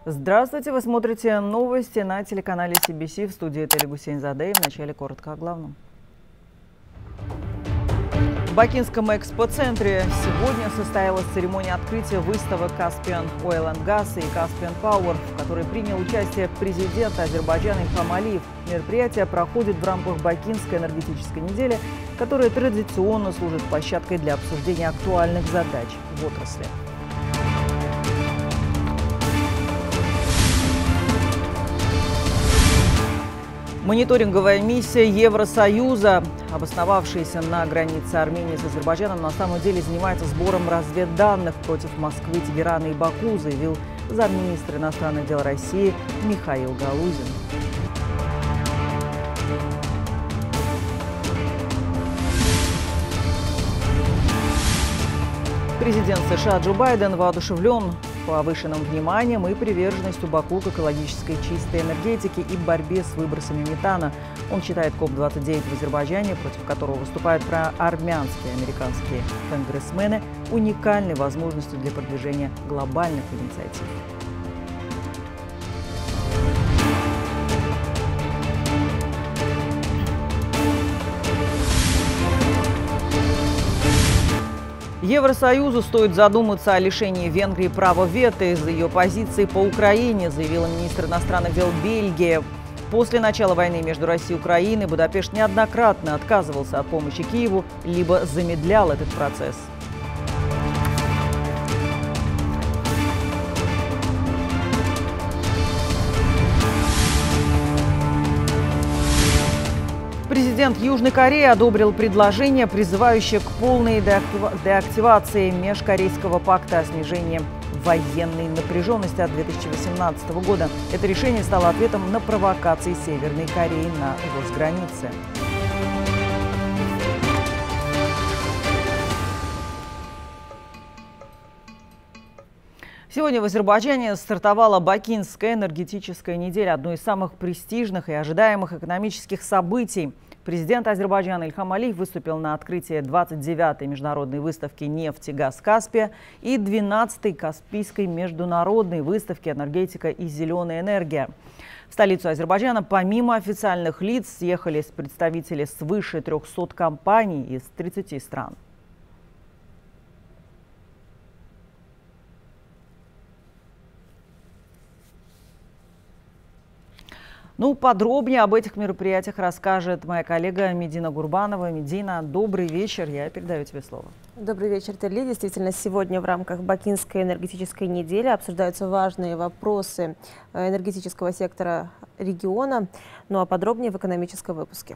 Здравствуйте, вы смотрите новости на телеканале CBC, в студии Теле Гусейнзадeh. В начале коротко о главном. В Бакинском экспоцентре сегодня состоялась церемония открытия выставок Caspian Oil and Gas и Caspian Power, в которой принял участие президент Азербайджана Ильхам Алиев. Мероприятие проходит в рамках Бакинской энергетической недели, которая традиционно служит площадкой для обсуждения актуальных задач в отрасли. Мониторинговая миссия Евросоюза, обосновавшаяся на границе Армении с Азербайджаном, на самом деле занимается сбором разведданных против Москвы, Тегерана и Баку, заявил замминистра иностранных дел России Михаил Галузин. Президент США Джо Байден воодушевлен повышенным вниманием и приверженностью Баку к экологической чистой энергетике и борьбе с выбросами метана. Он считает КОП-29 в Азербайджане, против которого выступают проармянские и американские конгрессмены, уникальной возможностью для продвижения глобальных инициатив. Евросоюзу стоит задуматься о лишении Венгрии права вето из-за ее позиции по Украине, заявила министр иностранных дел Бельгии. После начала войны между Россией и Украиной Будапешт неоднократно отказывался от помощи Киеву, либо замедлял этот процесс. Президент Южной Кореи одобрил предложение, призывающее к полной деактивации Межкорейского пакта о снижении военной напряженности от 2018 года. Это решение стало ответом на провокации Северной Кореи на госгранице. Сегодня в Азербайджане стартовала Бакинская энергетическая неделя, одно из самых престижных и ожидаемых экономических событий. Президент Азербайджана Ильхам Алиев выступил на открытии 29-й международной выставки «Нефть и газ Каспия» и 12-й Каспийской международной выставки «Энергетика и зеленая энергия». В столицу Азербайджана помимо официальных лиц съехались представители свыше 300 компаний из 30 стран. Подробнее об этих мероприятиях расскажет моя коллега Медина Гурбанова. Медина, добрый вечер, я передаю тебе слово. Добрый вечер, Телли. Действительно, сегодня в рамках Бакинской энергетической недели обсуждаются важные вопросы энергетического сектора региона. Ну а подробнее в экономическом выпуске.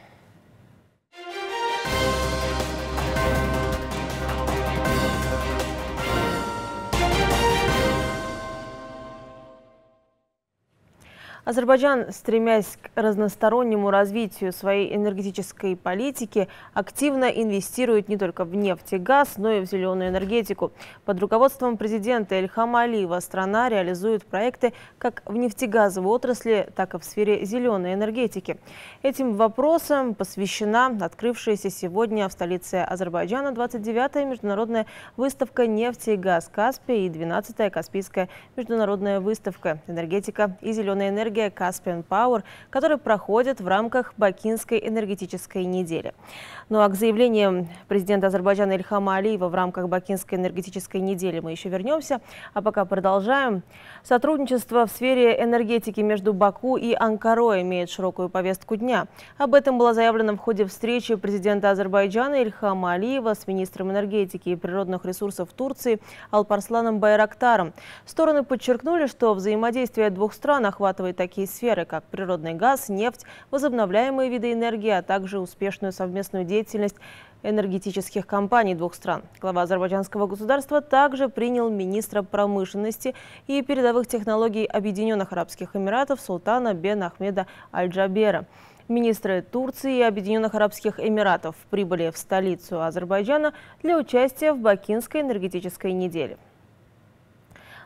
Азербайджан, стремясь к разностороннему развитию своей энергетической политики, активно инвестирует не только в нефть и газ, но и в зеленую энергетику. Под руководством президента Ильхама Алиева страна реализует проекты как в нефтегазовой отрасли, так и в сфере зеленой энергетики. Этим вопросам посвящена открывшаяся сегодня в столице Азербайджана 29-я международная выставка «Нефть и газ Каспия» и 12-я Каспийская международная выставка «Энергетика и зеленая энергия» Caspian Power, который проходит в рамках Бакинской энергетической недели. Ну а к заявлениям президента Азербайджана Ильхама Алиева в рамках Бакинской энергетической недели мы еще вернемся. А пока продолжаем. Сотрудничество в сфере энергетики между Баку и Анкарой имеет широкую повестку дня. Об этом было заявлено в ходе встречи президента Азербайджана Ильхама Алиева с министром энергетики и природных ресурсов Турции Алпарсланом Байрактаром. Стороны подчеркнули, что взаимодействие двух стран охватывает такие сферы, как природный газ, нефть, возобновляемые виды энергии, а также успешную совместную деятельность энергетических компаний двух стран. Глава азербайджанского государства также принял министра промышленности и передовых технологий Объединенных Арабских Эмиратов Султана бен Ахмеда Аль-Джабера. Министры Турции и Объединенных Арабских Эмиратов прибыли в столицу Азербайджана для участия в Бакинской энергетической неделе.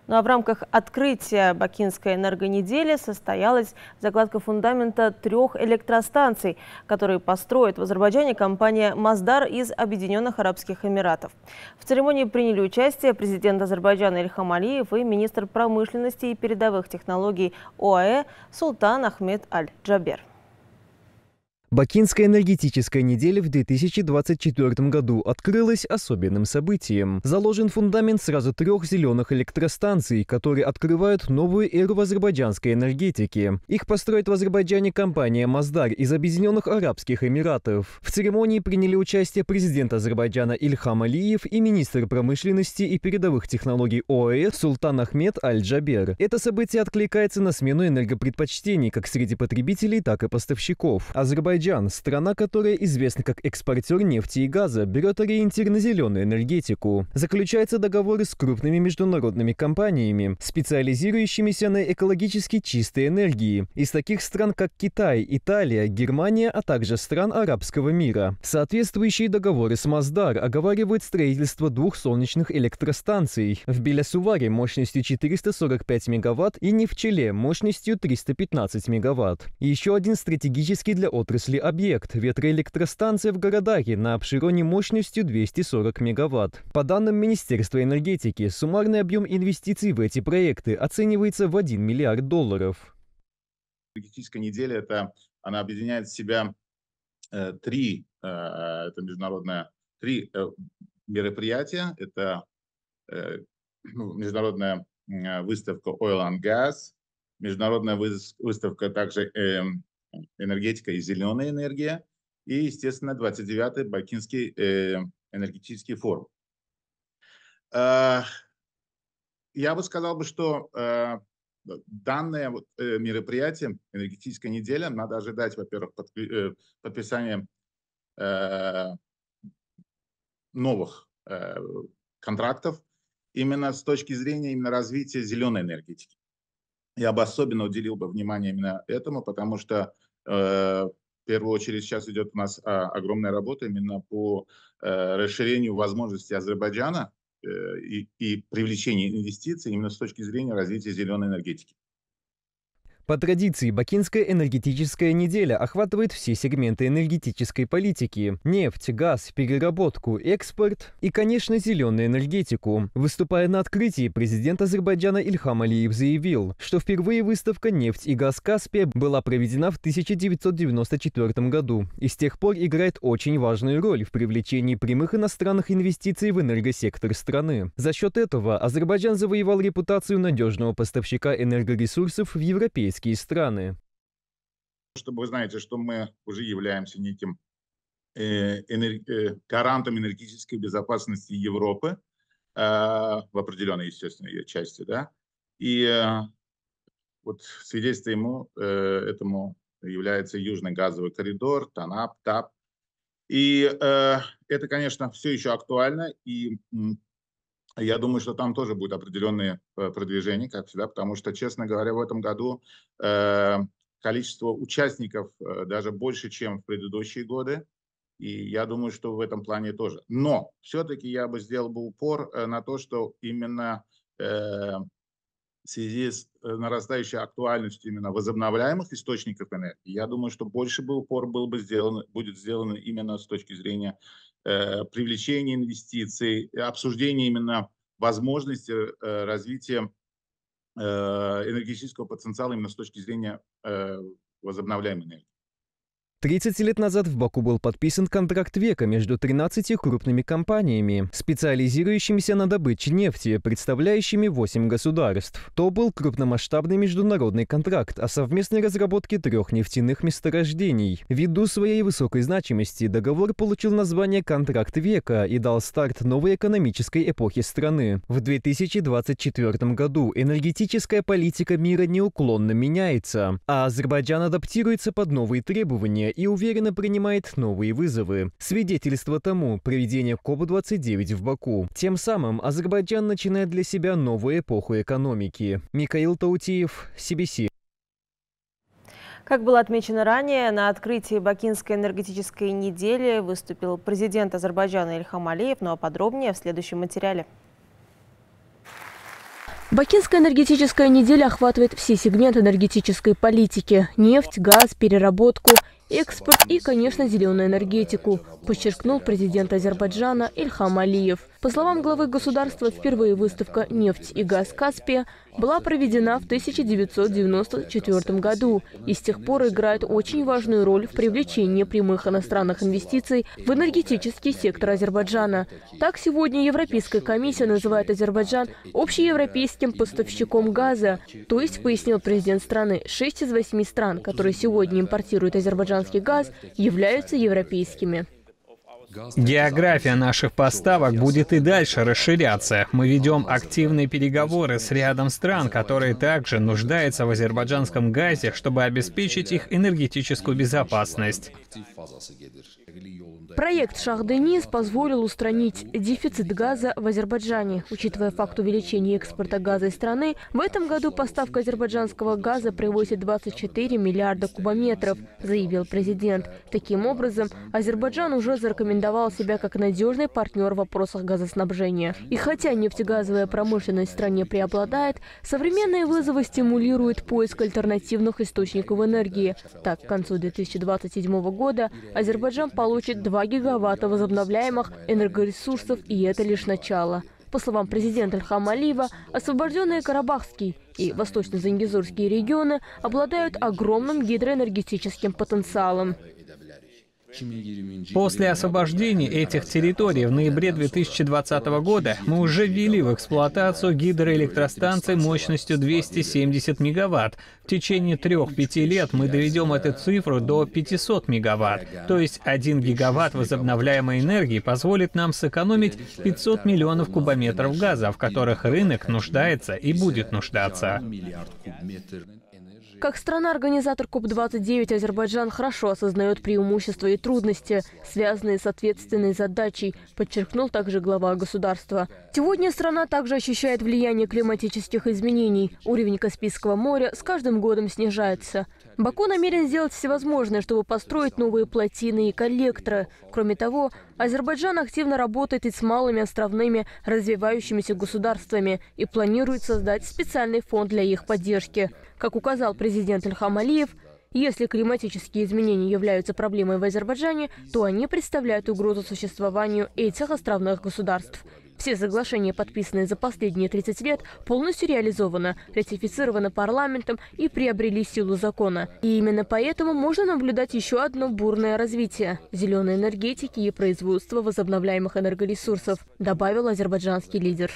Ну а в рамках открытия Бакинской энергонедели состоялась закладка фундамента 3 электростанций, которые построит в Азербайджане компания «Маздар» из Объединенных Арабских Эмиратов. В церемонии приняли участие президент Азербайджана Ильхам Алиев и министр промышленности и передовых технологий ОАЭ Султан Ахмед Аль-Джабер. Бакинская энергетическая неделя в 2024 году открылась особенным событием. Заложен фундамент сразу 3 зеленых электростанций, которые открывают новую эру в азербайджанской энергетике. Их построит в Азербайджане компания «Маздар» из Объединенных Арабских Эмиратов. В церемонии приняли участие президент Азербайджана Ильхам Алиев и министр промышленности и передовых технологий ОАЭ Султан Ахмед Аль-Джабер. Это событие откликается на смену энергопредпочтений как среди потребителей, так и поставщиков. Азербайджан, страна, которая известна как экспортер нефти и газа, берет ориентир на зеленую энергетику. Заключаются договоры с крупными международными компаниями, специализирующимися на экологически чистой энергии, из таких стран, как Китай, Италия, Германия, а также стран арабского мира. Соответствующие договоры с Маздар оговаривают строительство 2 солнечных электростанций в Белясуваре мощностью 445 мегаватт и Нефчеле мощностью 315 мегаватт. И еще один стратегический для отрасли объект – ветроэлектростанция в Городаке на Апшероне мощностью 240 мегаватт. По данным Министерства энергетики, суммарный объем инвестиций в эти проекты оценивается в $1 миллиард. Энергетическая неделя она объединяет в себя 3 мероприятия. Это международная выставка Oil and Gas, международная выставка также энергетика и зеленая энергия, и, естественно, 29-й Бакинский энергетический форум. Я бы сказал, что данное мероприятие, энергетическая неделя, надо ожидать, во-первых, подписания новых контрактов именно с точки зрения именно развития зеленой энергетики. Я бы особенно уделил внимание именно этому, потому что в первую очередь сейчас идет у нас огромная работа именно по расширению возможностей Азербайджана и привлечению инвестиций именно с точки зрения развития зеленой энергетики. По традиции, Бакинская энергетическая неделя охватывает все сегменты энергетической политики – нефть, газ, переработку, экспорт и, конечно, зеленую энергетику. Выступая на открытии, президент Азербайджана Ильхам Алиев заявил, что впервые выставка «Нефть и газ Каспия» была проведена в 1994 году и с тех пор играет очень важную роль в привлечении прямых иностранных инвестиций в энергосектор страны. За счет этого Азербайджан завоевал репутацию надежного поставщика энергоресурсов в европейские страны. Чтобы вы знаете, что мы уже являемся неким гарантом энергетической безопасности Европы в определенной, естественно, ее части, да. И вот свидетельством этому является Южный газовый коридор, ТАНАП, ТАП. И это, конечно, все еще актуально, и я думаю, что там тоже будет определенные продвижения, как всегда, потому что, честно говоря, в этом году количество участников даже больше, чем в предыдущие годы. И я думаю, что в этом плане тоже. Но все-таки я бы сделал упор на то, что именно в связи с нарастающей актуальностью именно возобновляемых источников энергии, я думаю, что больше бы упор будет сделан именно с точки зрения привлечения инвестиций, обсуждения именно возможности развития энергетического потенциала именно с точки зрения возобновляемой энергии. 30 лет назад в Баку был подписан контракт века между 13 крупными компаниями, специализирующимися на добыче нефти, представляющими 8 государств. То был крупномасштабный международный контракт о совместной разработке 3 нефтяных месторождений. Ввиду своей высокой значимости договор получил название «Контракт века» и дал старт новой экономической эпохе страны. В 2024 году энергетическая политика мира неуклонно меняется, а Азербайджан адаптируется под новые требования и уверенно принимает новые вызовы. Свидетельство тому – проведение КОП-29 в Баку. Тем самым Азербайджан начинает для себя новую эпоху экономики. Микаил Таутиев, CBC. Как было отмечено ранее, на открытии Бакинской энергетической недели выступил президент Азербайджана Ильхам Алиев, ну а подробнее в следующем материале. Бакинская энергетическая неделя охватывает все сегменты энергетической политики – нефть, газ, переработку, экспорт и, конечно, зеленую энергетику, подчеркнул президент Азербайджана Ильхам Алиев. По словам главы государства, впервые выставка «Нефть и газ Каспия» была проведена в 1994 году и с тех пор играет очень важную роль в привлечении прямых иностранных инвестиций в энергетический сектор Азербайджана. Так, сегодня Европейская комиссия называет Азербайджан общеевропейским поставщиком газа. То есть, пояснил президент страны, 6 из 8 стран, которые сегодня импортируют азербайджанский газ, являются европейскими. География наших поставок будет и дальше расширяться. Мы ведем активные переговоры с рядом стран, которые также нуждаются в азербайджанском газе, чтобы обеспечить их энергетическую безопасность. Проект «Шах-Дениз» позволил устранить дефицит газа в Азербайджане. Учитывая факт увеличения экспорта газа из страны, в этом году поставка азербайджанского газа превысит 24 миллиарда кубометров, заявил президент. Таким образом, Азербайджан уже зарекомендовал себя как надежный партнер в вопросах газоснабжения. И хотя нефтегазовая промышленность в стране преобладает, современные вызовы стимулируют поиск альтернативных источников энергии. Так, к концу 2027 года Азербайджан получит 2 гигаватта возобновляемых энергоресурсов, и это лишь начало. По словам президента Ильхама Алиева, освобожденные Карабахский и Восточно-Зангезурские регионы обладают огромным гидроэнергетическим потенциалом. После освобождения этих территорий в ноябре 2020 года мы уже ввели в эксплуатацию гидроэлектростанции мощностью 270 мегаватт. В течение 3-5 лет мы доведем эту цифру до 500 мегаватт. То есть 1 гигаватт возобновляемой энергии позволит нам сэкономить 500 миллионов кубометров газа, в которых рынок нуждается и будет нуждаться. Как страна-организатор КОП-29, Азербайджан хорошо осознает преимущества и трудности, связанные с ответственной задачей, подчеркнул также глава государства. Сегодня страна также ощущает влияние климатических изменений. Уровень Каспийского моря с каждым годом снижается. Баку намерен сделать всевозможное, чтобы построить новые плотины и коллекторы. Кроме того, Азербайджан активно работает и с малыми островными развивающимися государствами и планирует создать специальный фонд для их поддержки. Как указал президент Ильхам Алиев, если климатические изменения являются проблемой в Азербайджане, то они представляют угрозу существованию этих островных государств. Все соглашения, подписанные за последние 30 лет, полностью реализованы, ратифицированы парламентом и приобрели силу закона. И именно поэтому можно наблюдать еще одно бурное развитие – зеленой энергетики и производства возобновляемых энергоресурсов, добавил азербайджанский лидер.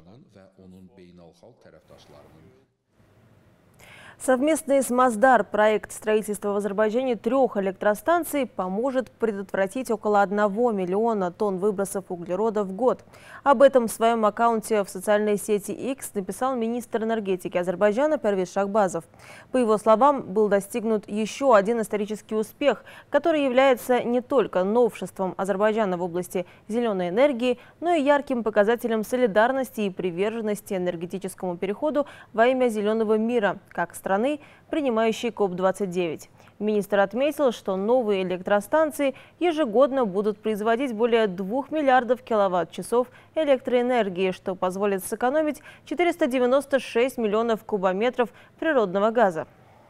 Совместный с Масдар проект строительства в Азербайджане 3 электростанций поможет предотвратить около 1 миллиона тонн выбросов углерода в год. Об этом в своем аккаунте в социальной сети X написал министр энергетики Азербайджана Первис Шахбазов. По его словам, был достигнут еще один исторический успех, который является не только новшеством Азербайджана в области зеленой энергии, но и ярким показателем солидарности и приверженности энергетическому переходу во имя зеленого мира, как страны, принимающей КОП-29. Министр отметил, что новые электростанции ежегодно будут производить более 2 миллиардов киловатт-часов электроэнергии, что позволит сэкономить 496 миллионов кубометров природного газа.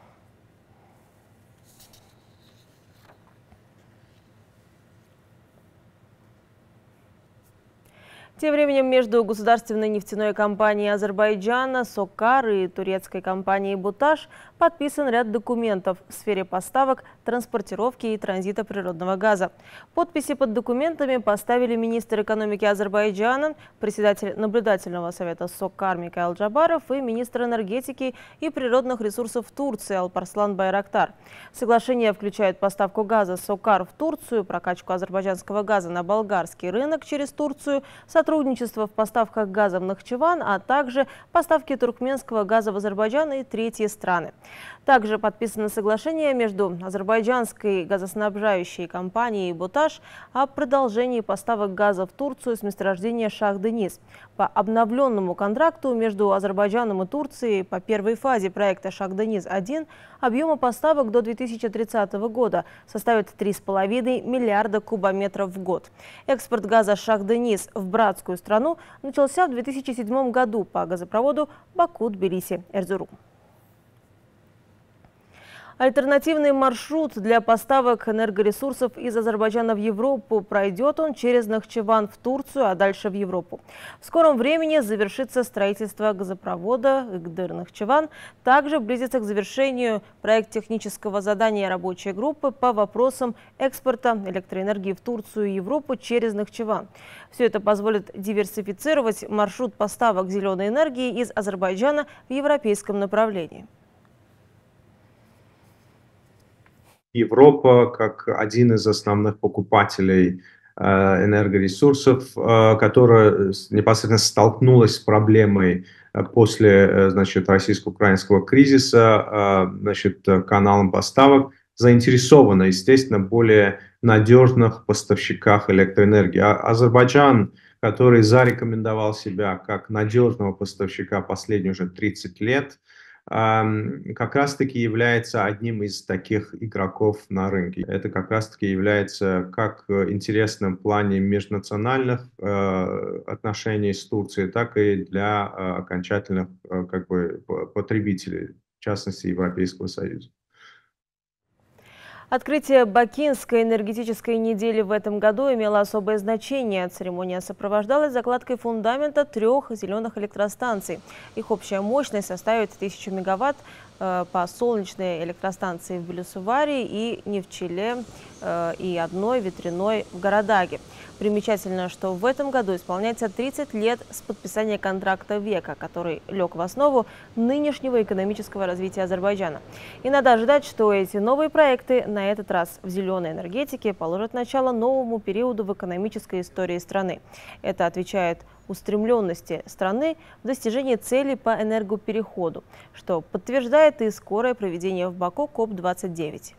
Тем временем между государственной нефтяной компанией Азербайджана «Сокар» и турецкой компанией «Буташ» подписан ряд документов в сфере поставок, транспортировки и транзита природного газа. Подписи под документами поставили министр экономики Азербайджана, председатель наблюдательного совета «Сокар» Микаил Джабаров и министр энергетики и природных ресурсов Турции Алпарслан Байрактар. Соглашение включает поставку газа «Сокар» в Турцию, прокачку азербайджанского газа на болгарский рынок через Турцию, сотрудничество в поставках газа в Нахчеван, а также поставки туркменского газа в Азербайджан и третьи страны. Также подписано соглашение между азербайджанской газоснабжающей компанией «Буташ» о продолжении поставок газа в Турцию с месторождения Шах-Дениз. По обновленному контракту между Азербайджаном и Турцией по первой фазе проекта Шах-Дениз-1 объема поставок до 2030 года составит 3,5 миллиарда кубометров в год. Экспорт газа Шах-Дениз в Братску братскую страну начался в 2007 году по газопроводу Баку-Тбилиси-Эрзурум. Альтернативный маршрут для поставок энергоресурсов из Азербайджана в Европу. Пройдет он через Нахчеван в Турцию, а дальше в Европу. В скором времени завершится строительство газопровода Игдыр-Нахчеван. Также близится к завершению проект технического задания рабочей группы по вопросам экспорта электроэнергии в Турцию и Европу через Нахчеван. Все это позволит диверсифицировать маршрут поставок зеленой энергии из Азербайджана в европейском направлении. Европа, как один из основных покупателей энергоресурсов, которая непосредственно столкнулась с проблемой после, российско-украинского кризиса, каналом поставок, заинтересована, естественно, в более надежных поставщиках электроэнергии. Азербайджан, который зарекомендовал себя как надежного поставщика последние уже 30 лет, как раз-таки является одним из таких игроков на рынке. Это как раз-таки является как интересным в плане межнациональных отношений с Турцией, так и для окончательных потребителей, в частности Европейского Союза. Открытие Бакинской энергетической недели в этом году имело особое значение. Церемония сопровождалась закладкой фундамента 3 зеленых электростанций. Их общая мощность составит 1000 мегаватт по солнечной электростанции в Белюсуваре и Невчеле и одной ветряной в Гарадаге. Примечательно, что в этом году исполняется 30 лет с подписания контракта века, который лег в основу нынешнего экономического развития Азербайджана. И надо ожидать, что эти новые проекты на этот раз в зеленой энергетике положат начало новому периоду в экономической истории страны. Это отвечает устремленности страны в достижении целей по энергопереходу, что подтверждает и скорое проведение в Баку КОП-29.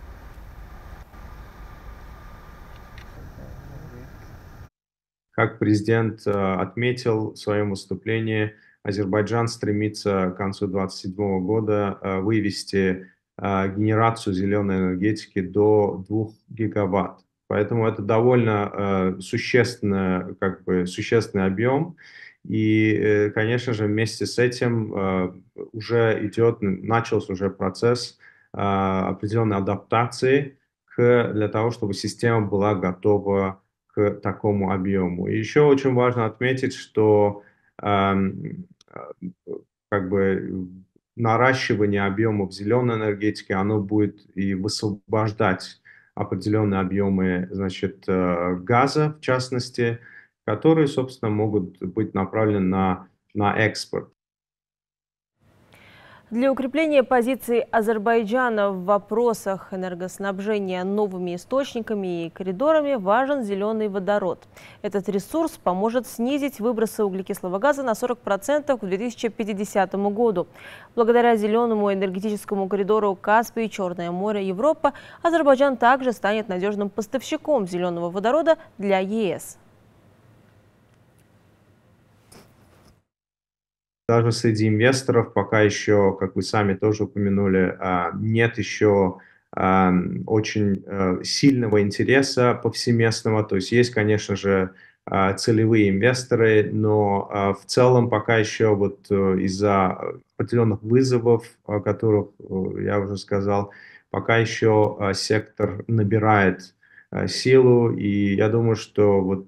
Как президент отметил в своем выступлении, Азербайджан стремится к концу 2027 года вывести генерацию зеленой энергетики до 2 гигаватт. Поэтому это довольно существенный объем. И, конечно же, вместе с этим начался уже процесс определенной адаптации для того, чтобы система была готова к такому объему. И еще очень важно отметить, что наращивание объемов зеленой энергетики, оно будет и высвобождать определенные объемы, газа, в частности, которые, собственно, могут быть направлены на экспорт. Для укрепления позиций Азербайджана в вопросах энергоснабжения новыми источниками и коридорами важен зеленый водород. Этот ресурс поможет снизить выбросы углекислого газа на 40% к 2050 году. Благодаря зеленому энергетическому коридору Каспий, Черное море, Европа, Азербайджан также станет надежным поставщиком зеленого водорода для ЕС. Даже среди инвесторов пока еще, как вы сами тоже упомянули, нет еще очень сильного интереса повсеместного. То есть есть, конечно же, целевые инвесторы, но в целом пока еще из-за определенных вызовов, о которых я уже сказал, пока еще сектор набирает силу. И я думаю, что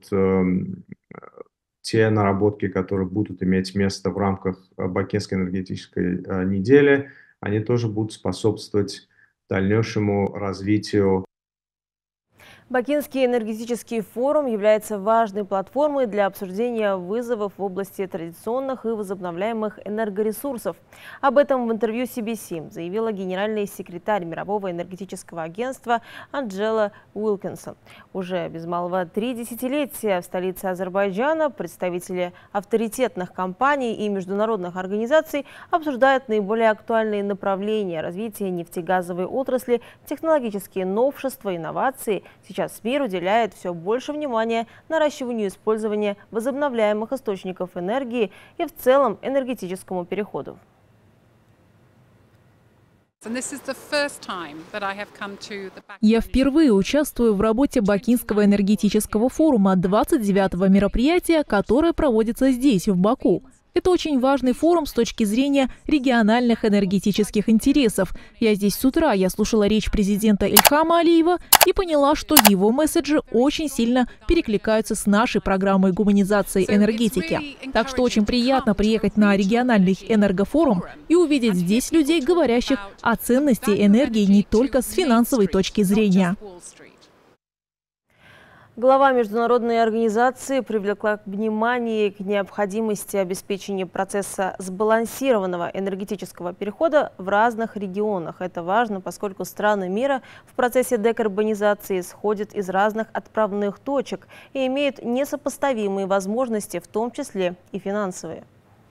те наработки, которые будут иметь место в рамках Бакинской энергетической недели, они тоже будут способствовать дальнейшему развитию. Бакинский энергетический форум является важной платформой для обсуждения вызовов в области традиционных и возобновляемых энергоресурсов. Об этом в интервью CBC заявила генеральный секретарь Мирового энергетического агентства Анджела Уилкинсон. Уже без малого 3 десятилетия в столице Азербайджана представители авторитетных компаний и международных организаций обсуждают наиболее актуальные направления развития нефтегазовой отрасли, технологические новшества, инновации. Сейчас мир уделяет все больше внимания наращиванию использования возобновляемых источников энергии и в целом энергетическому переходу. Я впервые участвую в работе Бакинского энергетического форума, 29-го мероприятия, которое проводится здесь, в Баку. Это очень важный форум с точки зрения региональных энергетических интересов. Я здесь с утра, я слушала речь президента Ильхама Алиева и поняла, что его месседжи очень сильно перекликаются с нашей программой гуманизации энергетики. Так что очень приятно приехать на региональный энергофорум и увидеть здесь людей, говорящих о ценности энергии не только с финансовой точки зрения. Глава международной организации привлекла внимание к необходимости обеспечения процесса сбалансированного энергетического перехода в разных регионах. Это важно, поскольку страны мира в процессе декарбонизации исходят из разных отправных точек и имеют несопоставимые возможности, в том числе и финансовые.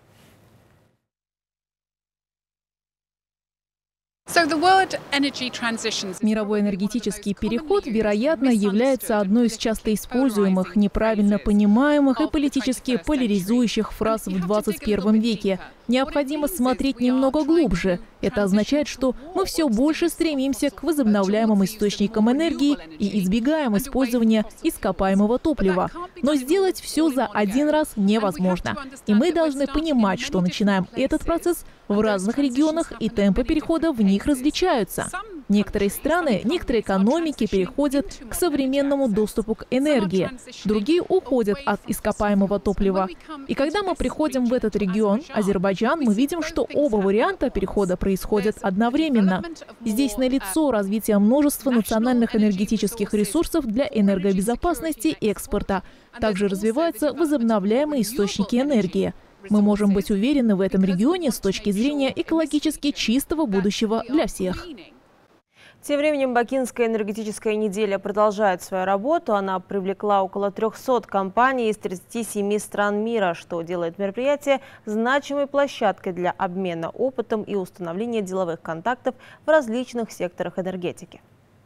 Мировой энергетический переход, вероятно, является одной из часто используемых, неправильно понимаемых и политически поляризующих фраз в 21 веке. Необходимо смотреть немного глубже. Это означает, что мы все больше стремимся к возобновляемым источникам энергии и избегаем использования ископаемого топлива. Но сделать все за один раз невозможно. И мы должны понимать, что начинаем этот процесс в разных регионах, и темпы перехода в них различаются. Некоторые страны, некоторые экономики переходят к современному доступу к энергии, другие уходят от ископаемого топлива. И когда мы приходим в этот регион, Азербайджан, мы видим, что оба варианта перехода происходят одновременно. Здесь налицо развитие множества национальных энергетических ресурсов для энергобезопасности и экспорта. Также развиваются возобновляемые источники энергии. Мы можем быть уверены в этом регионе с точки зрения экологически чистого будущего для всех. Тем временем Бакинская энергетическая неделя продолжает свою работу. Она привлекла около 300 компаний из 37 стран мира, что делает мероприятие значимой площадкой для обмена опытом и установления деловых контактов в различных секторах энергетики.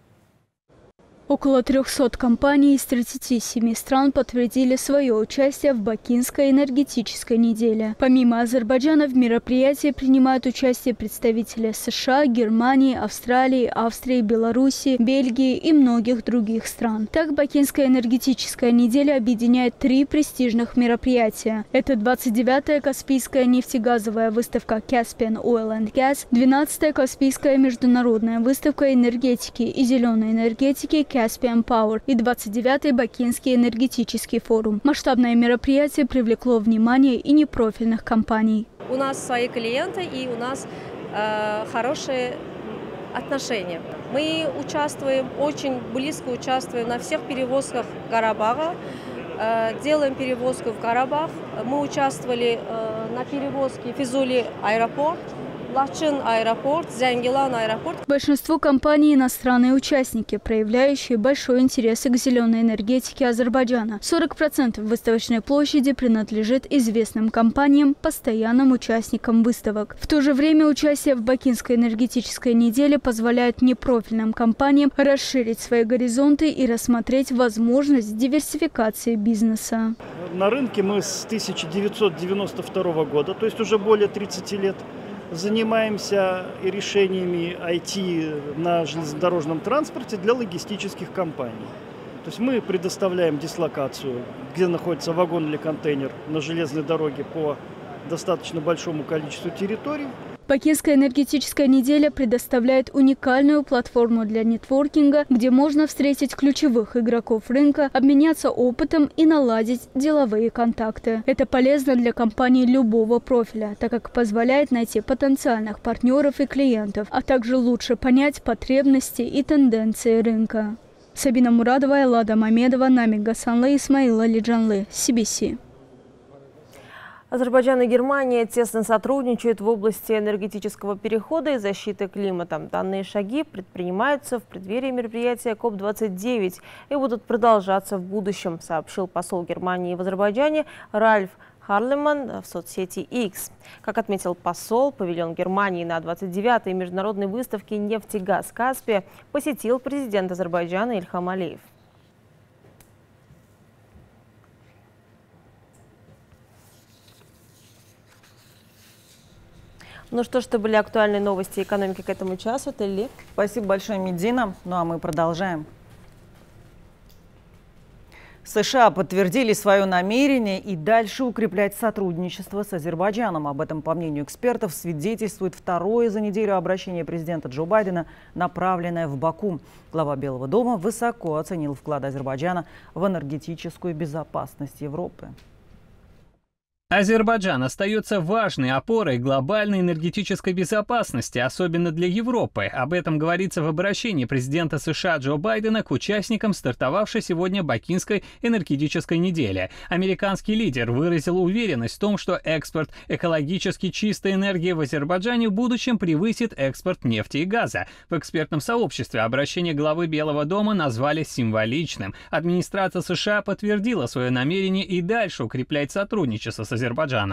Около 300 компаний из 37 стран подтвердили свое участие в Бакинской энергетической неделе. Помимо Азербайджана в мероприятии принимают участие представители США, Германии, Австралии, Австрии, Беларуси, Бельгии и многих других стран. Так, Бакинская энергетическая неделя объединяет 3 престижных мероприятия. Это 29-я Каспийская нефтегазовая выставка Caspian Oil and Gas, 12-я Каспийская международная выставка энергетики и зеленой энергетики Caspian Power и 29-й Бакинский энергетический форум. Масштабное мероприятие привлекло внимание и непрофильных компаний. У нас свои клиенты и у нас хорошие отношения. Мы участвуем, очень близко участвуем на всех перевозках Карабаха, делаем перевозку в Карабах. Мы участвовали на перевозке Физули аэропорт, Лачин аэропорт, Зянгилан аэропорт. Большинство компаний – иностранные участники, проявляющие большой интерес к зеленой энергетике Азербайджана. 40% выставочной площади принадлежит известным компаниям, постоянным участникам выставок. В то же время участие в Бакинской энергетической неделе позволяет непрофильным компаниям расширить свои горизонты и рассмотреть возможность диверсификации бизнеса. На рынке мы с 1992 года, то есть уже более 30 лет, занимаемся решениями IT на железнодорожном транспорте для логистических компаний. То есть мы предоставляем дислокацию, где находится вагон или контейнер на железной дороге по достаточно большому количеству территорий. Бакинская энергетическая неделя предоставляет уникальную платформу для нетворкинга, где можно встретить ключевых игроков рынка, обменяться опытом и наладить деловые контакты. Это полезно для компаний любого профиля, так как позволяет найти потенциальных партнеров и клиентов, а также лучше понять потребности и тенденции рынка. Сабина Мурадова, Эллада Мамедова, Намик Гасанлы, Исмаил Алиджанлы, CBC. Азербайджан и Германия тесно сотрудничают в области энергетического перехода и защиты климата. Данные шаги предпринимаются в преддверии мероприятия КОП-29 и будут продолжаться в будущем, сообщил посол Германии в Азербайджане Ральф Харлеман в соцсети X. Как отметил посол, павильон Германии на 29-й международной выставке «Нефть и газ Каспия» посетил президент Азербайджана Ильхам Алиев. Ну что ж, это были актуальные новости экономики к этому часу. Это Ли. Спасибо большое, Медина. Ну а мы продолжаем. США подтвердили свое намерение и дальше укреплять сотрудничество с Азербайджаном. Об этом, по мнению экспертов, свидетельствует второе за неделю обращение президента Джо Байдена, направленное в Баку. Глава Белого дома высоко оценил вклад Азербайджана в энергетическую безопасность Европы. Азербайджан остается важной опорой глобальной энергетической безопасности, особенно для Европы. Об этом говорится в обращении президента США Джо Байдена к участникам стартовавшей сегодня Бакинской энергетической недели. Американский лидер выразил уверенность в том, что экспорт экологически чистой энергии в Азербайджане в будущем превысит экспорт нефти и газа. В экспертном сообществе обращение главы Белого дома назвали символичным. Администрация США подтвердила свое намерение и дальше укреплять сотрудничество с Азербайджаном.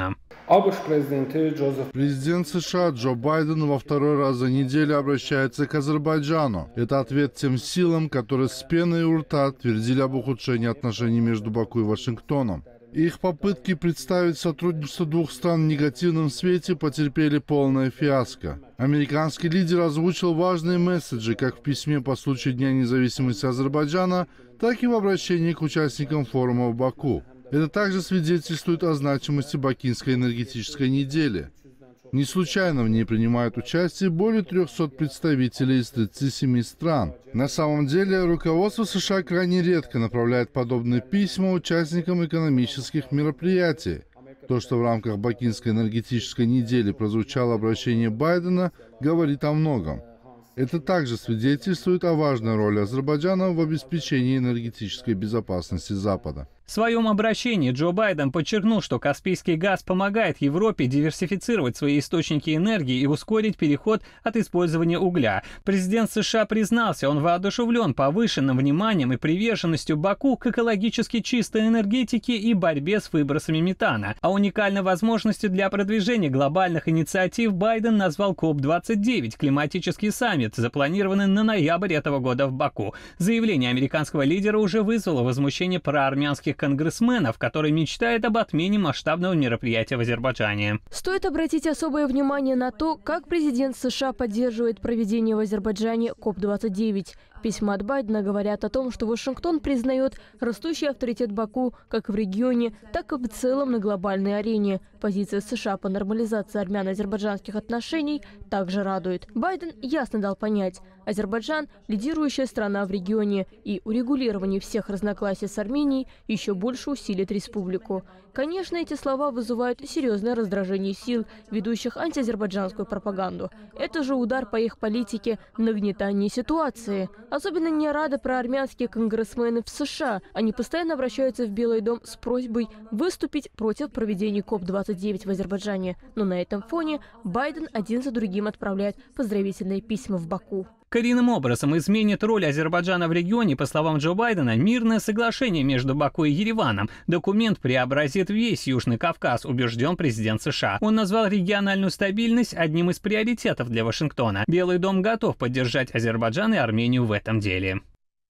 Президент США Джо Байден во второй раз за неделю обращается к Азербайджану. Это ответ тем силам, которые с пеной у рта твердили об ухудшении отношений между Баку и Вашингтоном. Их попытки представить сотрудничество двух стран в негативном свете потерпели полное фиаско. Американский лидер озвучил важные месседжи как в письме по случаю Дня независимости Азербайджана, так и в обращении к участникам форума в Баку. Это также свидетельствует о значимости Бакинской энергетической недели. Не случайно в ней принимают участие более 300 представителей из 37 стран. На самом деле, руководство США крайне редко направляет подобные письма участникам экономических мероприятий. То, что в рамках Бакинской энергетической недели прозвучало обращение Байдена, говорит о многом. Это также свидетельствует о важной роли Азербайджана в обеспечении энергетической безопасности Запада. В своем обращении Джо Байден подчеркнул, что Каспийский газ помогает Европе диверсифицировать свои источники энергии и ускорить переход от использования угля. Президент США признался, он воодушевлен повышенным вниманием и приверженностью Баку к экологически чистой энергетике и борьбе с выбросами метана. А уникальной возможностью для продвижения глобальных инициатив Байден назвал КОП-29, климатический саммит, запланированный на ноябрь этого года в Баку. Заявление американского лидера уже вызвало возмущение проармянских конгрессменов, который мечтает об отмене масштабного мероприятия в Азербайджане. Стоит обратить особое внимание на то, как президент США поддерживает проведение в Азербайджане КОП-29. Письма от Байдена говорят о том, что Вашингтон признает растущий авторитет Баку как в регионе, так и в целом на глобальной арене. Позиция США по нормализации армяно-азербайджанских отношений также радует. Байден ясно дал понять, Азербайджан – лидирующая страна в регионе, и урегулирование всех разногласий с Арменией еще больше усилит республику. Конечно, эти слова вызывают серьезное раздражение сил, ведущих антиазербайджанскую пропаганду. Это же удар по их политике нагнетания ситуации. Особенно не рады проармянские конгрессмены в США. Они постоянно обращаются в Белый дом с просьбой выступить против проведения КОП-29 в Азербайджане. Но на этом фоне Байден один за другим отправляет поздравительные письма в Баку. Коренным образом изменит роль Азербайджана в регионе, по словам Джо Байдена, мирное соглашение между Баку и Ереваном. Документ преобразит весь Южный Кавказ, убежден президент США. Он назвал региональную стабильность одним из приоритетов для Вашингтона. Белый дом готов поддержать Азербайджан и Армению в этом деле.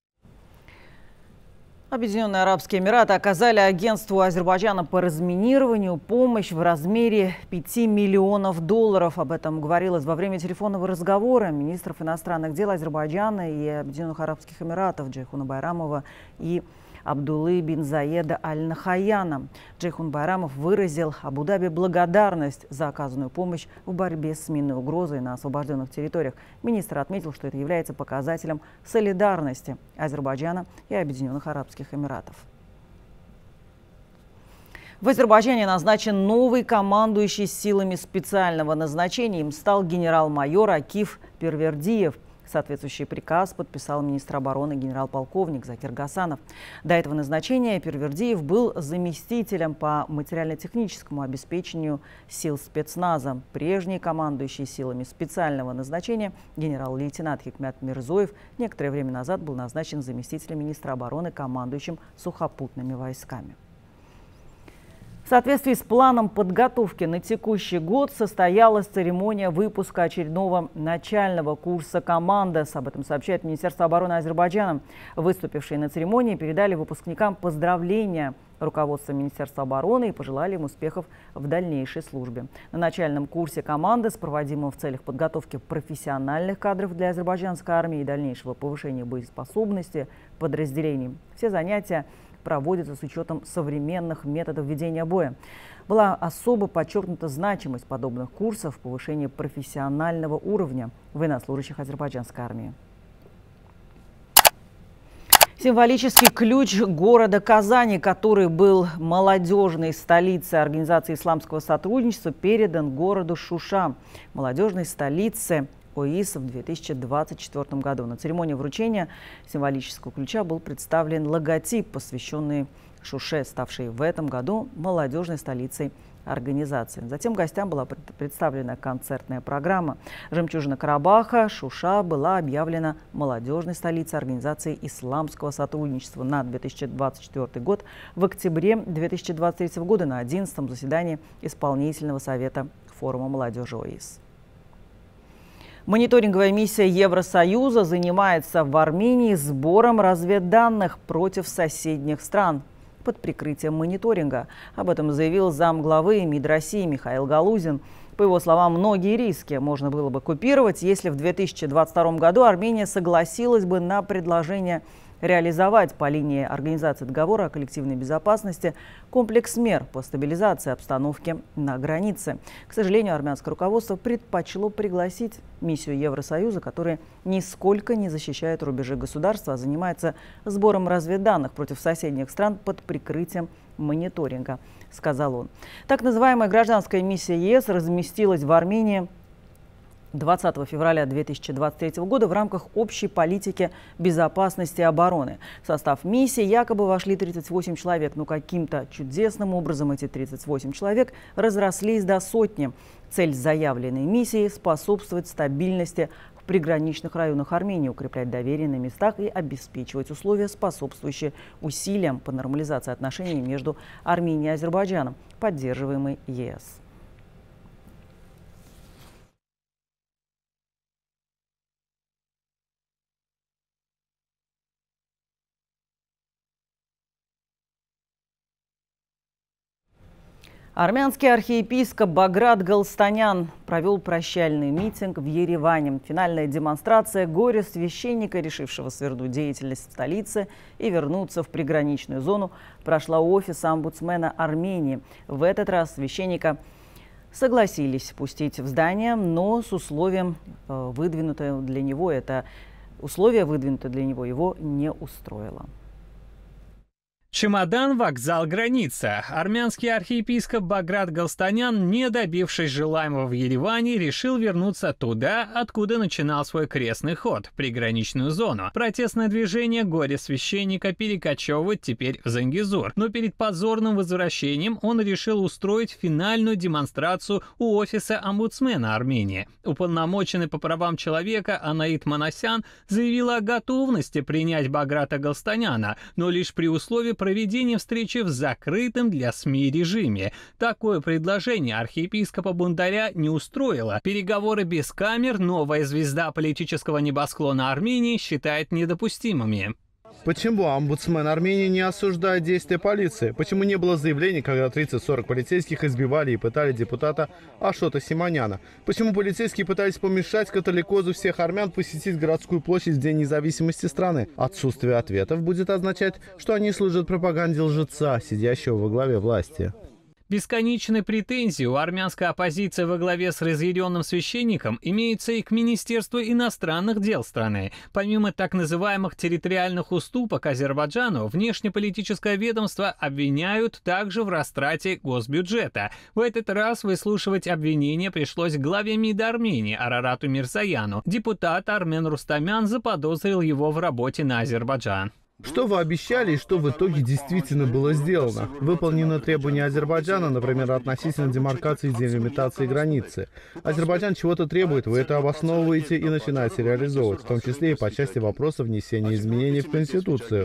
Объединенные Арабские Эмираты оказали агентству Азербайджана по разминированию помощь в размере $5 миллионов. Об этом говорилось во время телефонного разговора министров иностранных дел Азербайджана и Объединенных Арабских Эмиратов Джейхуна Байрамова и Абдуллы бин Заеда Аль-Нахаяна. Джейхун Байрамов выразил Абу-Даби благодарность за оказанную помощь в борьбе с минной угрозой на освобожденных территориях. Министр отметил, что это является показателем солидарности Азербайджана и Объединенных Арабских Эмиратов. В Азербайджане назначен новый командующий силами специального назначения. Им стал генерал-майор Акиф Первердиев. Соответствующий приказ подписал министр обороны генерал-полковник Закир Гасанов. До этого назначения Первердиев был заместителем по материально-техническому обеспечению сил спецназа. Прежний командующий силами специального назначения генерал-лейтенант Хикмят Мирзоев некоторое время назад был назначен заместителем министра обороны, командующим сухопутными войсками. В соответствии с планом подготовки на текущий год состоялась церемония выпуска очередного начального курса «Командос». Об этом сообщает Министерство обороны Азербайджана. Выступившие на церемонии передали выпускникам поздравления руководство Министерства обороны и пожелали им успехов в дальнейшей службе. На начальном курсе команды, с проводимым в целях подготовки профессиональных кадров для азербайджанской армии и дальнейшего повышения боеспособности подразделений, все занятия проводятся с учетом современных методов ведения боя. Была особо подчеркнута значимость подобных курсов в повышении профессионального уровня военнослужащих азербайджанской армии. Символический ключ города Казани, который был молодежной столицей Организации исламского сотрудничества, передан городу Шуша, молодежной столице ОИС в 2024 году. На церемонии вручения символического ключа был представлен логотип, посвященный Шуше, ставшей в этом году молодежной столицей организации. Затем гостям была представлена концертная программа. «Жемчужина Карабаха» Шуша была объявлена молодежной столицей Организации исламского сотрудничества на 2024 год в октябре 2023 года на 11-м заседании Исполнительного совета форума молодежи ОИС. Мониторинговая миссия Евросоюза занимается в Армении сбором разведданных против соседних стран под прикрытием мониторинга. Об этом заявил замглавы МИД России Михаил Галузин. По его словам, многие риски можно было бы купировать, если в 2022 году Армения согласилась бы на предложение реализовать по линии Организации договора о коллективной безопасности комплекс мер по стабилизации обстановки на границе. К сожалению, армянское руководство предпочло пригласить миссию Евросоюза, которая нисколько не защищает рубежи государства, а занимается сбором разведданных против соседних стран под прикрытием мониторинга, сказал он. Так называемая гражданская миссия ЕС разместилась в Армении 20 февраля 2023 года в рамках общей политики безопасности и обороны. В состав миссии якобы вошли 38 человек, но каким-то чудесным образом эти 38 человек разрослись до сотни. Цель заявленной миссии – способствовать стабильности в приграничных районах Армении, укреплять доверие на местах и обеспечивать условия, способствующие усилиям по нормализации отношений между Арменией и Азербайджаном, поддерживаемой ЕС. Армянский архиепископ Баграт Галстанян провел прощальный митинг в Ереване. Финальная демонстрация горя священника, решившего свернуть деятельность в столице и вернуться в приграничную зону, прошла у офиса омбудсмена Армении. В этот раз священника согласились пустить в здание, но с условием, выдвинутое для него, его не устроило. Чемодан, вокзал, граница. Армянский архиепископ Баграт Галстанян, не добившись желаемого в Ереване, решил вернуться туда, откуда начинал свой крестный ход – приграничную зону. Протестное движение горе-священника перекочевывает теперь в Зангезур. Но перед позорным возвращением он решил устроить финальную демонстрацию у офиса омбудсмена Армении. Уполномоченный по правам человека Анаит Манасян заявила о готовности принять Баграта Галстаняна, но лишь при условии проведения встречи в закрытом для СМИ режиме. Такое предложение архиепископа Бундаря не устроило. Переговоры без камер новая звезда политического небосклона Армении считает недопустимыми. Почему омбудсмен Армении не осуждает действия полиции? Почему не было заявлений, когда 30-40 полицейских избивали и пытали депутата Ашота Симоняна? Почему полицейские пытались помешать католикозу всех армян посетить городскую площадь в День независимости страны? Отсутствие ответов будет означать, что они служат пропаганде лжеца, сидящего во главе власти. Бесконечные претензии у армянской оппозиции во главе с разъяренным священником имеются и к Министерству иностранных дел страны. Помимо так называемых территориальных уступок Азербайджану, внешнеполитическое ведомство обвиняют также в растрате госбюджета. В этот раз выслушивать обвинения пришлось главе МИД Армении Арарату Мирзаяну. Депутат Армен Рустамян заподозрил его в работе на Азербайджан. Что вы обещали и что в итоге действительно было сделано? Выполнено требование Азербайджана, например, относительно демаркации и делимитации границы. Азербайджан чего-то требует, вы это обосновываете и начинаете реализовывать, в том числе и по части вопроса внесения изменений в Конституцию.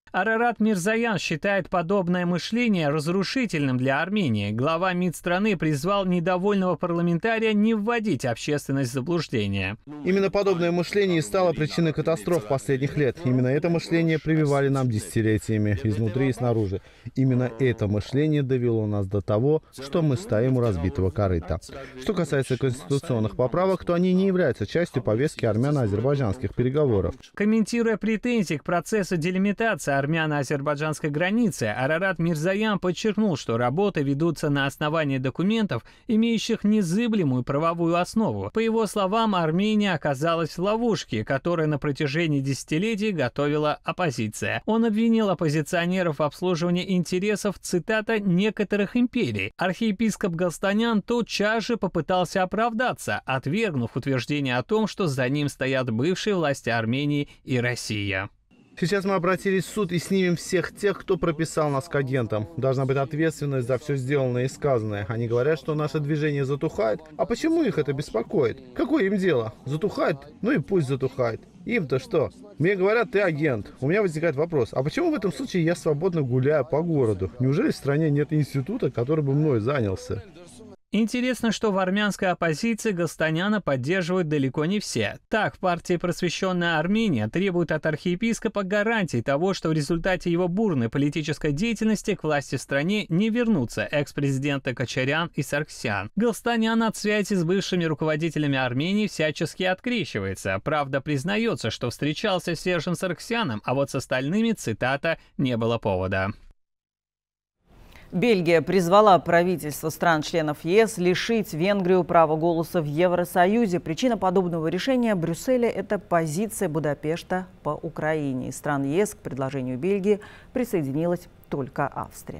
Арарат Мирзоян считает подобное мышление разрушительным для Армении. Глава МИД страны призвал недовольного парламентария не вводить общественность в заблуждение. Именно подобное мышление и стало причиной катастроф последних лет. Именно это мышление прививали нам десятилетиями, изнутри и снаружи. Именно это мышление довело нас до того, что мы стоим у разбитого корыта. Что касается конституционных поправок, то они не являются частью повестки армяно-азербайджанских переговоров. Комментируя претензии к процессу делимитации армяно-азербайджанской границы, Арарат Мирзоян подчеркнул, что работы ведутся на основании документов, имеющих незыблемую правовую основу. По его словам, Армения оказалась в ловушке, которую на протяжении десятилетий готовила оппозиция. Он обвинил оппозиционеров в обслуживании интересов, цитата, некоторых империй. Архиепископ Галстанян тотчас же попытался оправдаться, отвергнув утверждение о том, что за ним стоят бывшие власти Армении и Россия. Сейчас мы обратились в суд и снимем всех тех, кто прописал нас к агентам. Должна быть ответственность за все сделанное и сказанное. Они говорят, что наше движение затухает. А почему их это беспокоит? Какое им дело? Затухает? Ну и пусть затухает. Им-то что? Мне говорят, ты агент. У меня возникает вопрос, а почему в этом случае я свободно гуляю по городу? Неужели в стране нет института, который бы мной занялся? Интересно, что в армянской оппозиции Галстаняна поддерживают далеко не все. Так, в партии «Просвещенная Армения» требует от архиепископа гарантий того, что в результате его бурной политической деятельности к власти в стране не вернутся экс-президенты Кочарян и Сарксян. Галстанян от связи с бывшими руководителями Армении всячески открещивается. Правда, признается, что встречался с Сержем Сарксяном, а вот с остальными, цитата, не было повода. Бельгия призвала правительство стран-членов ЕС лишить Венгрию права голоса в Евросоюзе. Причина подобного решения Брюсселя – это позиция Будапешта по Украине. Из стран ЕС к предложению Бельгии присоединилась только Австрия.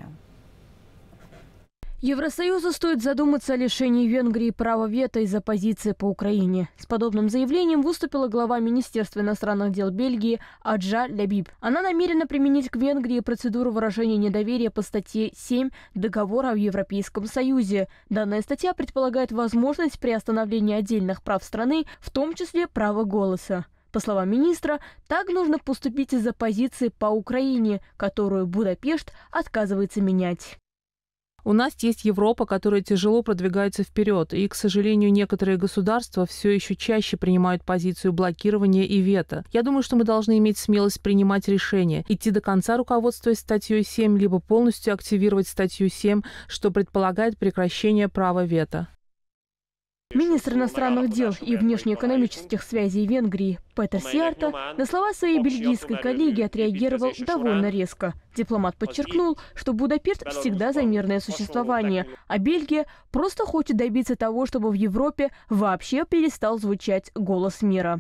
Евросоюзу стоит задуматься о лишении Венгрии права вето из-за позиции по Украине. С подобным заявлением выступила глава Министерства иностранных дел Бельгии Аджа Лябиб. Она намерена применить к Венгрии процедуру выражения недоверия по статье 7 Договора о Европейском Союзе. Данная статья предполагает возможность приостановления отдельных прав страны, в том числе права голоса. По словам министра, так нужно поступить из-за позиции по Украине, которую Будапешт отказывается менять. У нас есть Европа, которая тяжело продвигается вперед, и, к сожалению, некоторые государства все еще чаще принимают позицию блокирования и вето. Я думаю, что мы должны иметь смелость принимать решения, идти до конца, руководствуясь статьей 7, либо полностью активировать статью 7, что предполагает прекращение права вето. Министр иностранных дел и внешнеэкономических связей Венгрии Петер Сиарто на слова своей бельгийской коллеги отреагировал довольно резко. Дипломат подчеркнул, что Будапешт всегда за мирное существование, а Бельгия просто хочет добиться того, чтобы в Европе вообще перестал звучать голос мира.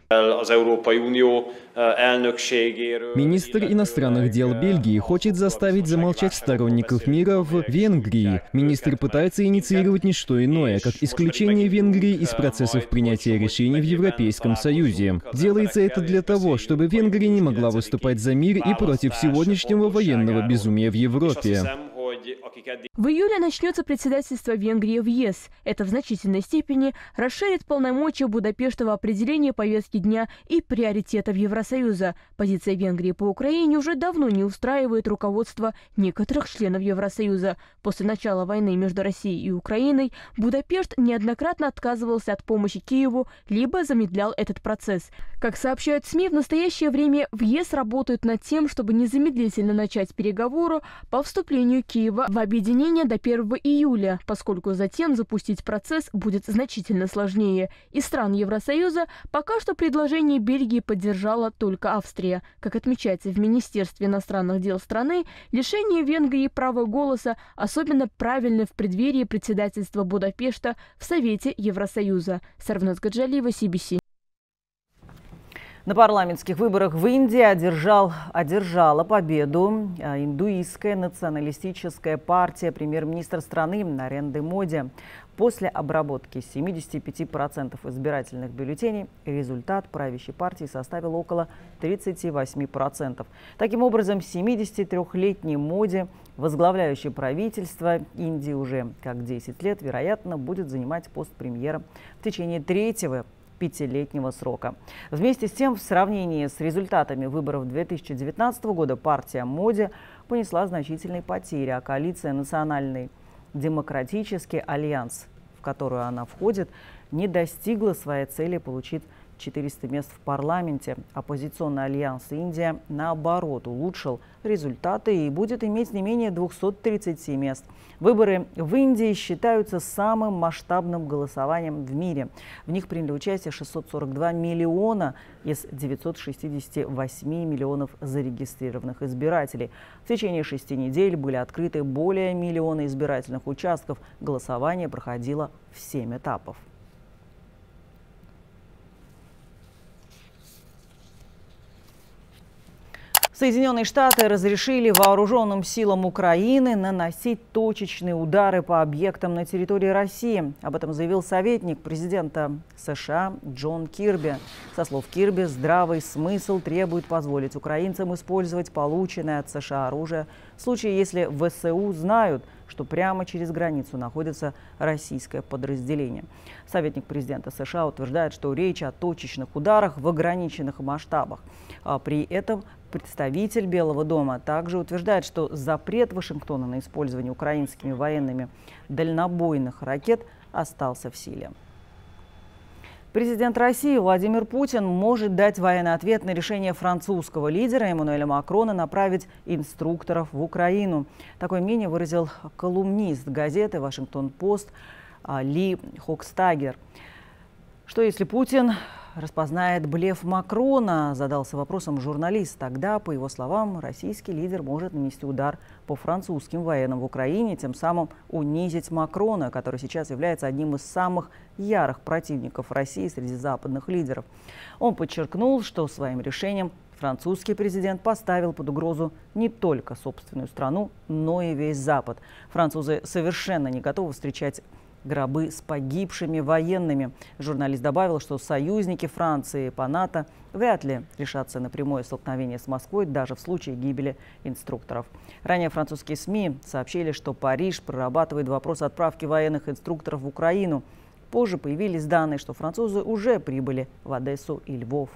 Министр иностранных дел Бельгии хочет заставить замолчать сторонников мира в Венгрии. Министр пытается инициировать не что иное, как исключение Венгрии из процессов принятия решений в Европейском Союзе. Делается это для того, чтобы Венгрия не могла выступать за мир и против сегодняшнего военного безумия в Европе. В июле начнется председательство Венгрии в ЕС. Это в значительной степени расширит полномочия Будапешта в определении повестки дня и приоритетов Евросоюза. Позиция Венгрии по Украине уже давно не устраивает руководство некоторых членов Евросоюза. После начала войны между Россией и Украиной Будапешт неоднократно отказывался от помощи Киеву, либо замедлял этот процесс. Как сообщают СМИ, в настоящее время в ЕС работают над тем, чтобы незамедлительно начать переговоры по вступлению Киева в объединение до 1 июля, поскольку затем запустить процесс будет значительно сложнее. Из стран Евросоюза пока что предложение Бельгии поддержала только Австрия. Как отмечается в Министерстве иностранных дел страны, лишение Венгрии права голоса особенно правильно в преддверии председательства Будапешта в Совете Евросоюза. Сарвназ Гаджалиева, CBC. На парламентских выборах в Индии одержала победу индуистская националистическая партия премьер-министра страны Нарендры Моди. После обработки 75% избирательных бюллетеней результат правящей партии составил около 38%. Таким образом, 73-летний Моди, возглавляющий правительство Индии уже как 10 лет, вероятно, будет занимать пост премьера в течение третьего 5-летнего срока. Вместе с тем, в сравнении с результатами выборов 2019 года, партия Моди понесла значительные потери, а коалиция «Национальный демократический альянс», в которую она входит, не достигла своей цели получить 400 мест в парламенте. Оппозиционный альянс «Индия», наоборот, улучшил результаты и будет иметь не менее 230 мест. Выборы в Индии считаются самым масштабным голосованием в мире. В них приняли участие 642 миллиона из 968 миллионов зарегистрированных избирателей. В течение 6 недель были открыты более миллиона избирательных участков. Голосование проходило в 7 этапов. Соединенные Штаты разрешили вооруженным силам Украины наносить точечные удары по объектам на территории России. Об этом заявил советник президента США Джон Кирби. Со слов Кирби, здравый смысл требует позволить украинцам использовать полученное от США оружие в случае, если ВСУ знают, что прямо через границу находится российское подразделение. Советник президента США утверждает, что речь о точечных ударах в ограниченных масштабах. При этом представитель Белого дома также утверждает, что запрет Вашингтона на использование украинскими военными дальнобойных ракет остался в силе. Президент России Владимир Путин может дать военный ответ на решение французского лидера Эммануэля Макрона направить инструкторов в Украину. Такое мнение выразил колумнист газеты «Вашингтон-Пост» Ли Хокстагер. Что если Путин распознает блеф Макрона, задался вопросом журналист. Тогда, по его словам, российский лидер может нанести удар по французским военным в Украине, тем самым унизить Макрона, который сейчас является одним из самых ярых противников России среди западных лидеров. Он подчеркнул, что своим решением французский президент поставил под угрозу не только собственную страну, но и весь Запад. Французы совершенно не готовы встречать гробы с погибшими военными. Журналист добавил, что союзники Франции по НАТО вряд ли решатся на прямое столкновение с Москвой даже в случае гибели инструкторов. Ранее французские СМИ сообщили, что Париж прорабатывает вопрос отправки военных инструкторов в Украину. Позже появились данные, что французы уже прибыли в Одессу и Львов.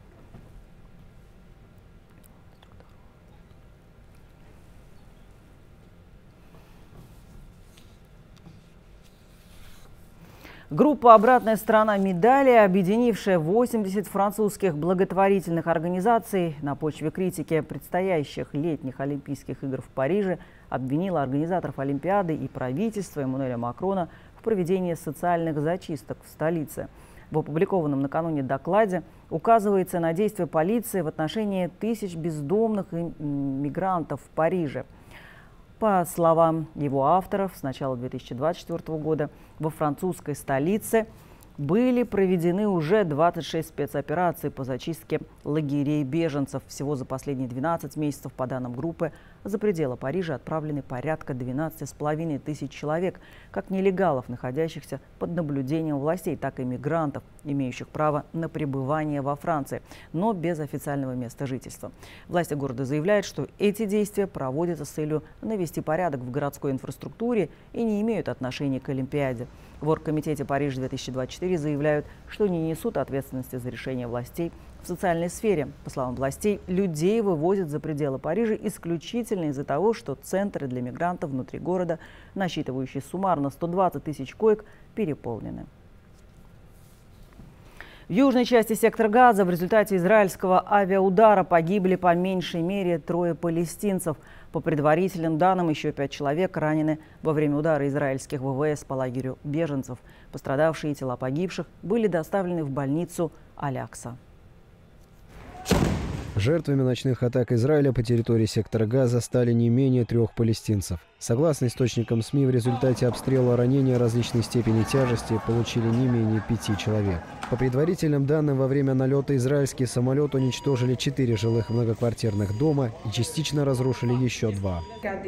Группа «Обратная сторона медали», объединившая 80 французских благотворительных организаций на почве критики предстоящих летних Олимпийских игр в Париже, обвинила организаторов Олимпиады и правительство Эммануэля Макрона в проведении социальных зачисток в столице. В опубликованном накануне докладе указывается на действия полиции в отношении тысяч бездомных мигрантов в Париже. По словам его авторов, с начала 2024 года во французской столице были проведены уже 26 спецопераций по зачистке лагерей беженцев. Всего за последние 12 месяцев, по данным группы, за пределы Парижа отправлены порядка 12,5 тысяч человек, как нелегалов, находящихся под наблюдением властей, так и мигрантов, имеющих право на пребывание во Франции, но без официального места жительства. Власти города заявляют, что эти действия проводятся с целью навести порядок в городской инфраструктуре и не имеют отношения к Олимпиаде. В Оргкомитете Париж-2024 заявляют, что не несут ответственности за решения властей в социальной сфере. По словам властей, людей вывозят за пределы Парижа исключительно из-за того, что центры для мигрантов внутри города, насчитывающие суммарно 120 тысяч коек, переполнены. В южной части сектора Газа в результате израильского авиаудара погибли по меньшей мере 3 палестинцев. По предварительным данным, еще 5 человек ранены во время удара израильских ВВС по лагерю беженцев. Пострадавшие и тела погибших были доставлены в больницу Аль-Акса. Жертвами ночных атак Израиля по территории сектора Газа стали не менее 3 палестинцев. Согласно источникам СМИ, в результате обстрела ранения различной степени тяжести получили не менее 5 человек. По предварительным данным, во время налета израильские самолеты уничтожили 4 жилых многоквартирных дома и частично разрушили еще 2.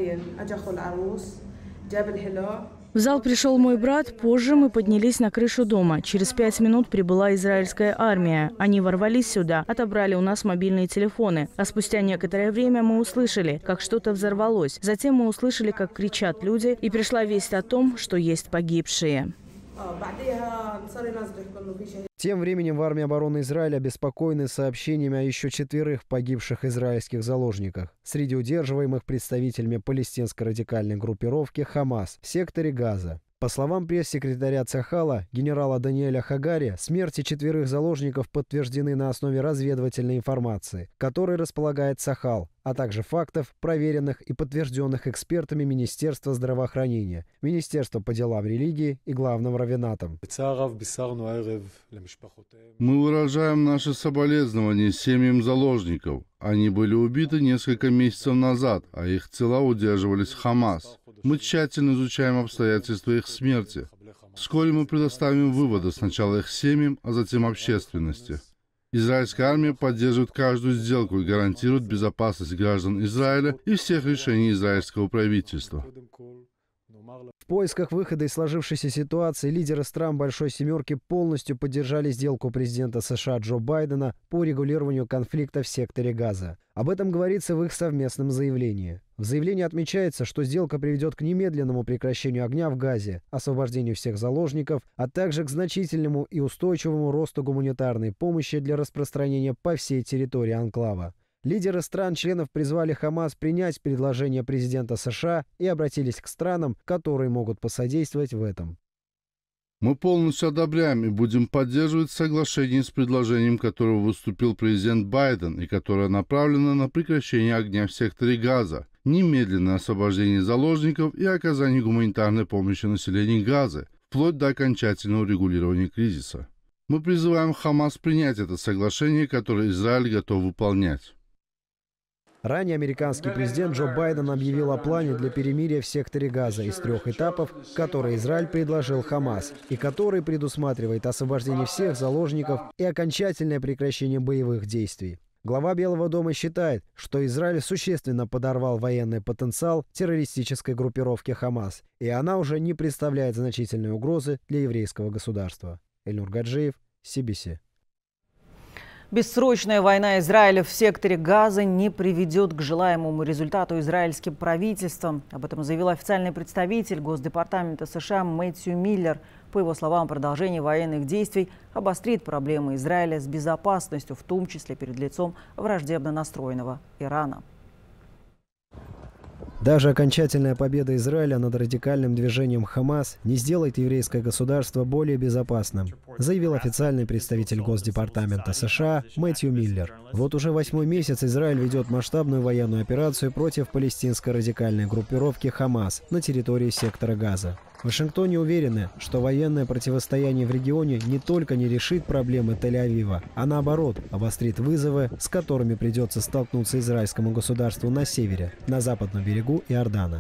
В зал пришел мой брат, позже мы поднялись на крышу дома. Через 5 минут прибыла израильская армия. Они ворвались сюда, отобрали у нас мобильные телефоны. А спустя некоторое время мы услышали, как что-то взорвалось. Затем мы услышали, как кричат люди, и пришла весть о том, что есть погибшие. Тем временем в армии обороны Израиля обеспокоены сообщениями о еще 4 погибших израильских заложниках, среди удерживаемых представителями палестинской радикальной группировки «Хамас» в секторе Газа. По словам пресс-секретаря Цахала, генерала Даниэля Хагари, смерти 4 заложников подтверждены на основе разведывательной информации, которой располагает Цахал, а также фактов, проверенных и подтвержденных экспертами Министерства здравоохранения, Министерства по делам религии и главным раввинатом. Мы выражаем наши соболезнования семьям заложников. Они были убиты несколько месяцев назад, а их тела удерживались Хамас. Мы тщательно изучаем обстоятельства их смерти. Вскоре мы предоставим выводы сначала их семьям, а затем общественности. Израильская армия поддерживает каждую сделку и гарантирует безопасность граждан Израиля и всех решений израильского правительства. В поисках выхода из сложившейся ситуации лидеры стран Большой Семерки полностью поддержали сделку президента США Джо Байдена по урегулированию конфликта в секторе Газа. Об этом говорится в их совместном заявлении. В заявлении отмечается, что сделка приведет к немедленному прекращению огня в Газе, освобождению всех заложников, а также к значительному и устойчивому росту гуманитарной помощи для распространения по всей территории анклава. Лидеры стран-членов призвали Хамас принять предложение президента США и обратились к странам, которые могут посодействовать в этом. Мы полностью одобряем и будем поддерживать соглашение с предложением, которого выступил президент Байден и которое направлено на прекращение огня в секторе Газа, немедленное освобождение заложников и оказание гуманитарной помощи населению Газы, вплоть до окончательного регулирования кризиса. Мы призываем Хамас принять это соглашение, которое Израиль готов выполнять. Ранее американский президент Джо Байден объявил о плане для перемирия в секторе Газа из 3 этапов, которые Израиль предложил Хамас, и который предусматривает освобождение всех заложников и окончательное прекращение боевых действий. Глава Белого дома считает, что Израиль существенно подорвал военный потенциал террористической группировки Хамас, и она уже не представляет значительной угрозы для еврейского государства. Эльнур Гаджиев, CBC. Бессрочная война Израиля в секторе Газа не приведет к желаемому результату израильским правительством. Об этом заявил официальный представитель Госдепартамента США Мэтью Миллер. По его словам, продолжение военных действий обострит проблемы Израиля с безопасностью, в том числе перед лицом враждебно настроенного Ирана. Даже окончательная победа Израиля над радикальным движением Хамас не сделает еврейское государство более безопасным, заявил официальный представитель Госдепартамента США Мэтью Миллер. Вот уже 8-й месяц Израиль ведет масштабную военную операцию против палестинской радикальной группировки Хамас на территории сектора Газа. В Вашингтоне уверены, что военное противостояние в регионе не только не решит проблемы Тель-Авива, а наоборот обострит вызовы, с которыми придется столкнуться израильскому государству на севере, на западном берегу Иордана.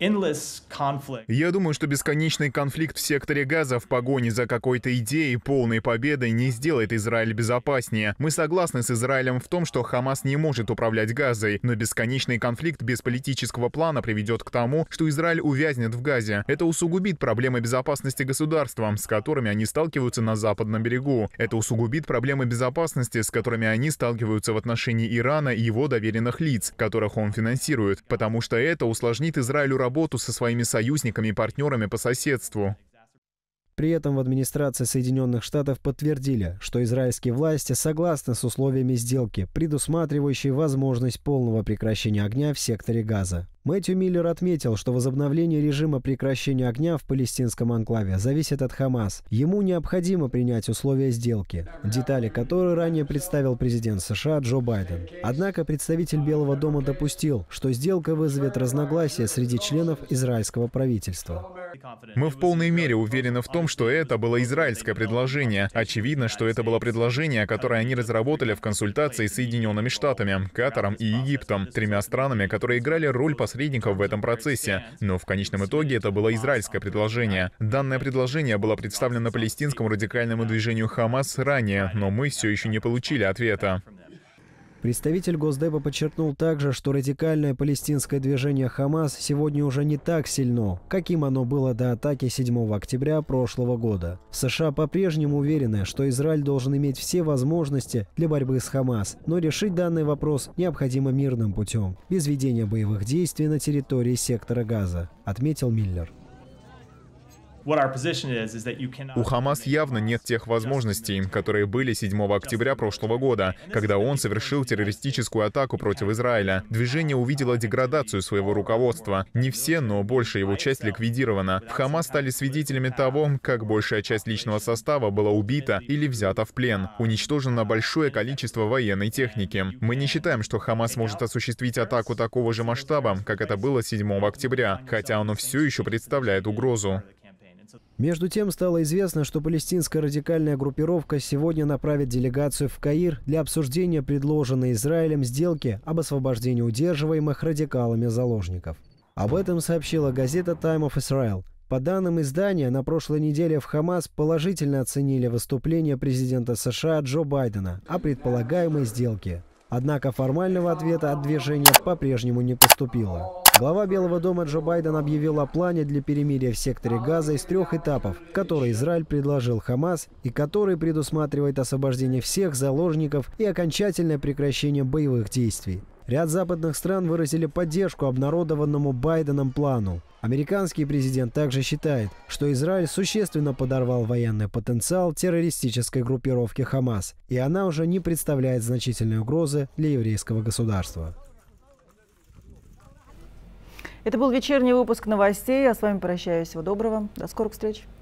Я думаю, что бесконечный конфликт в секторе Газа в погоне за какой-то идеей полной победой не сделает Израиль безопаснее. Мы согласны с Израилем в том, что Хамас не может управлять Газой, но бесконечный конфликт без политического плана приведет к тому, что Израиль увязнет в Газе. Это усугубит проблемы безопасности государства, с которыми они сталкиваются на западном берегу. Это усугубит проблемы безопасности, с которыми они сталкиваются в отношении Ирана и его доверенных лиц, которых он финансирует, потому что это усложнит Израилю работу со своими союзниками и партнерами по соседству. При этом в администрации Соединенных Штатов подтвердили, что израильские власти согласны с условиями сделки, предусматривающей возможность полного прекращения огня в секторе Газа. Мэтью Миллер отметил, что возобновление режима прекращения огня в палестинском анклаве зависит от Хамас. Ему необходимо принять условия сделки, детали которой ранее представил президент США Джо Байден. Однако представитель Белого дома допустил, что сделка вызовет разногласия среди членов израильского правительства. Мы в полной мере уверены в том, что это было израильское предложение. Очевидно, что это было предложение, которое они разработали в консультации с Соединенными Штатами, Катаром и Египтом, 3 странами, которые играли роль посредников в этом процессе. Но в конечном итоге это было израильское предложение. Данное предложение было представлено палестинскому радикальному движению Хамас ранее, но мы все еще не получили ответа. Представитель Госдепа подчеркнул также, что радикальное палестинское движение Хамас сегодня уже не так сильно, каким оно было до атаки 7 октября прошлого года. США по-прежнему уверены, что Израиль должен иметь все возможности для борьбы с Хамас, но решить данный вопрос необходимо мирным путем, без ведения боевых действий на территории сектора Газа, отметил Миллер. У Хамас явно нет тех возможностей, которые были 7 октября прошлого года, когда он совершил террористическую атаку против Израиля. Движение увидело деградацию своего руководства. Не все, но большая его часть ликвидирована. В Хамас стали свидетелями того, как большая часть личного состава была убита или взята в плен. Уничтожено большое количество военной техники. Мы не считаем, что Хамас может осуществить атаку такого же масштаба, как это было 7 октября, хотя оно все еще представляет угрозу. Между тем, стало известно, что палестинская радикальная группировка сегодня направит делегацию в Каир для обсуждения предложенной Израилем сделки об освобождении удерживаемых радикалами заложников. Об этом сообщила газета Time of Israel. По данным издания, на прошлой неделе в Хамас положительно оценили выступление президента США Джо Байдена о предполагаемой сделке. Однако формального ответа от движения по-прежнему не поступило. Глава Белого дома Джо Байден объявил о плане для перемирия в секторе Газа из 3 этапов, который Израиль предложил Хамас и который предусматривает освобождение всех заложников и окончательное прекращение боевых действий. Ряд западных стран выразили поддержку обнародованному Байденом плану. Американский президент также считает, что Израиль существенно подорвал военный потенциал террористической группировки Хамас, и она уже не представляет значительной угрозы для еврейского государства. Это был вечерний выпуск новостей. Я с вами прощаюсь. Всего доброго. До скорых встреч.